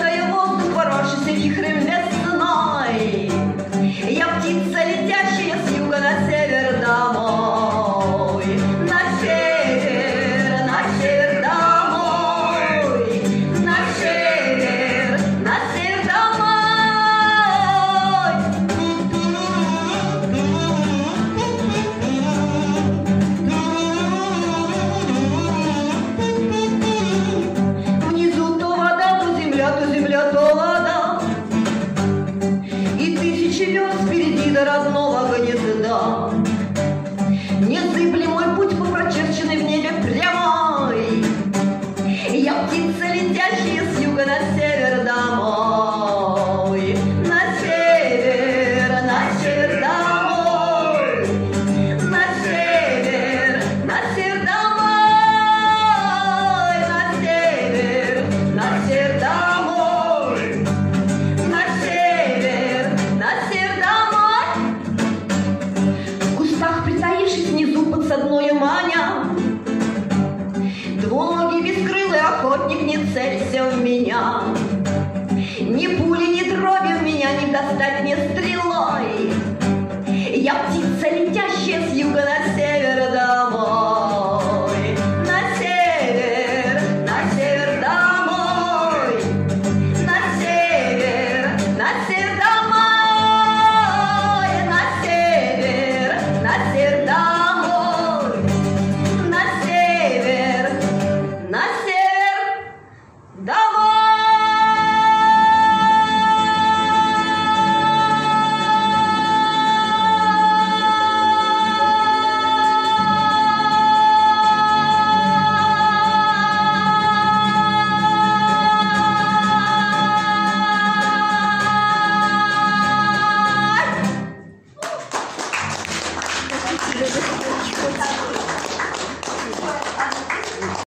Чувствуя воздух, ворочался вихрем весной, я птица, летящая с юга на север домой. На север домой, на север домой. Внизу то вода, то земля, то вода. И тысячи верст впереди до